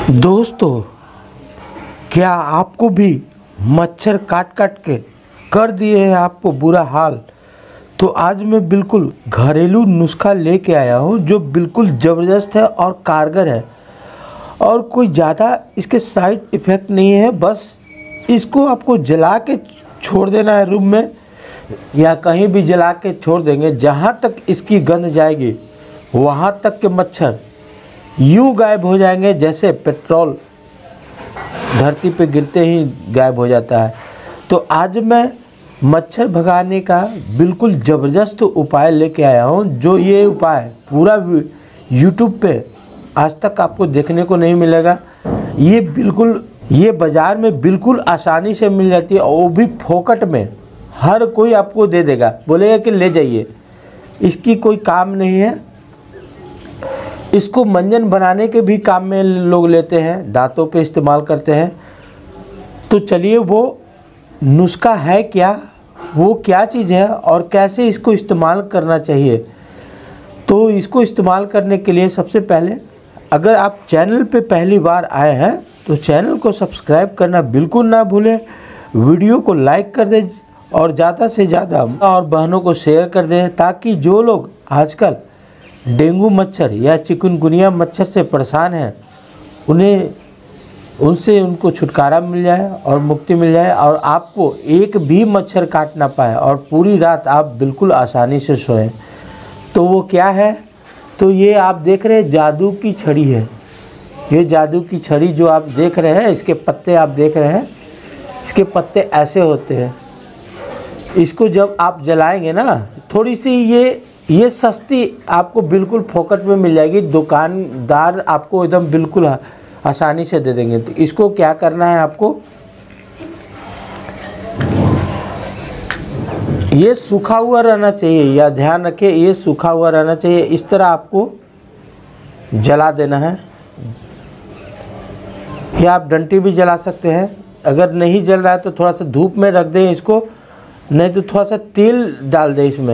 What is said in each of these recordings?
दोस्तों, क्या आपको भी मच्छर काट काट के कर दिए हैं आपको बुरा हाल? तो आज मैं बिल्कुल घरेलू नुस्खा लेके आया हूँ जो बिल्कुल ज़बरदस्त है और कारगर है और कोई ज़्यादा इसके साइड इफ़ेक्ट नहीं है। बस इसको आपको जला के छोड़ देना है रूम में या कहीं भी जला के छोड़ देंगे। जहाँ तक इसकी गंध जाएगी वहाँ तक के मच्छर यूँ गायब हो जाएंगे जैसे पेट्रोल धरती पे गिरते ही गायब हो जाता है। तो आज मैं मच्छर भगाने का बिल्कुल ज़बरदस्त उपाय लेके आया हूँ, जो ये उपाय पूरा यूट्यूब पे आज तक आपको देखने को नहीं मिलेगा। ये बाज़ार में बिल्कुल आसानी से मिल जाती है और वो भी फोकट में। हर कोई आपको दे देगा, बोलेगा कि ले जाइए। इसकी कोई काम नहीं है। इसको मंजन बनाने के भी काम में लोग लेते हैं, दांतों पे इस्तेमाल करते हैं। तो चलिए वो नुस्खा है क्या, वो क्या चीज़ है और कैसे इसको इस्तेमाल करना चाहिए। तो इसको इस्तेमाल करने के लिए सबसे पहले अगर आप चैनल पे पहली बार आए हैं तो चैनल को सब्सक्राइब करना बिल्कुल ना भूलें। वीडियो को लाइक कर दें और ज़्यादा से ज़्यादा और बहनों को शेयर कर दें, ताकि जो लोग आजकल डेंगू मच्छर या चिकनगुनिया मच्छर से परेशान हैं उनसे उनको छुटकारा मिल जाए और मुक्ति मिल जाए और आपको एक भी मच्छर काट ना पाए और पूरी रात आप बिल्कुल आसानी से सोएं। तो वो क्या है, तो ये आप देख रहे हैं जादू की छड़ी है। ये जादू की छड़ी जो आप देख रहे हैं, इसके पत्ते आप देख रहे हैं, इसके पत्ते ऐसे होते हैं। इसको जब आप जलाएंगे ना, थोड़ी सी ये सस्ती आपको बिल्कुल फोकट में मिल जाएगी। दुकानदार आपको एकदम बिल्कुल आसानी से दे देंगे। तो इसको क्या करना है, आपको ये सूखा हुआ रहना चाहिए, या ध्यान रखिए ये सूखा हुआ रहना चाहिए। इस तरह आपको जला देना है, या आप डंटी भी जला सकते हैं। अगर नहीं जल रहा है तो थोड़ा सा धूप में रख दें इसको, नहीं तो थोड़ा सा तेल डाल दें इसमें।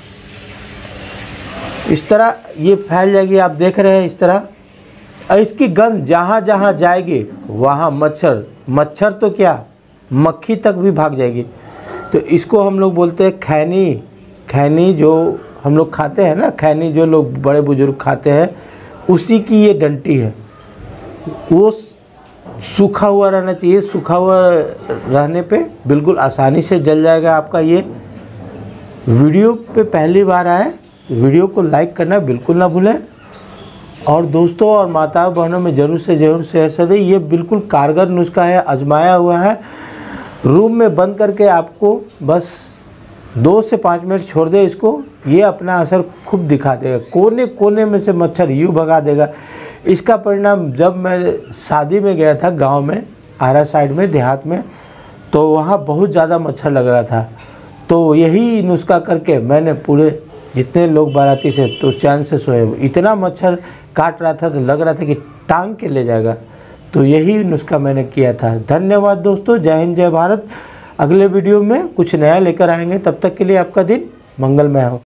इस तरह ये फैल जाएगी, आप देख रहे हैं इस तरह। और इसकी गंध जहाँ जहाँ जाएगी वहाँ मच्छर तो क्या, मक्खी तक भी भाग जाएगी। तो इसको हम लोग बोलते हैं खैनी जो हम लोग खाते हैं ना, खैनी जो लोग बड़े बुजुर्ग खाते हैं, उसी की ये डंटी है। वो सूखा हुआ रहना चाहिए। सूखा हुआ रहने पे बिल्कुल आसानी से जल जाएगा आपका। ये वीडियो पे पहली बार आए तो वीडियो को लाइक करना बिल्कुल ना भूलें और दोस्तों और माताओं बहनों में ज़रूर से ज़रूर शेयर कर दें। ये बिल्कुल कारगर नुस्खा है, आजमाया हुआ है। रूम में बंद करके आपको बस 2 से 5 मिनट छोड़ दें इसको, ये अपना असर खूब दिखा देगा। कोने कोने में से मच्छर यूँ भगा देगा। इसका परिणाम जब मैं शादी में गया था गांव में, आरा साइड में, देहात में, तो वहाँ बहुत ज़्यादा मच्छर लग रहा था। तो यही नुस्खा करके मैंने पूरे जितने लोग बाराती से तो चैन से सोए। इतना मच्छर काट रहा था तो लग रहा था कि टांग के ले जाएगा। तो यही नुस्खा मैंने किया था। धन्यवाद दोस्तों, जय हिंद जय भारत। अगले वीडियो में कुछ नया लेकर आएंगे, तब तक के लिए आपका दिन मंगलमय हो।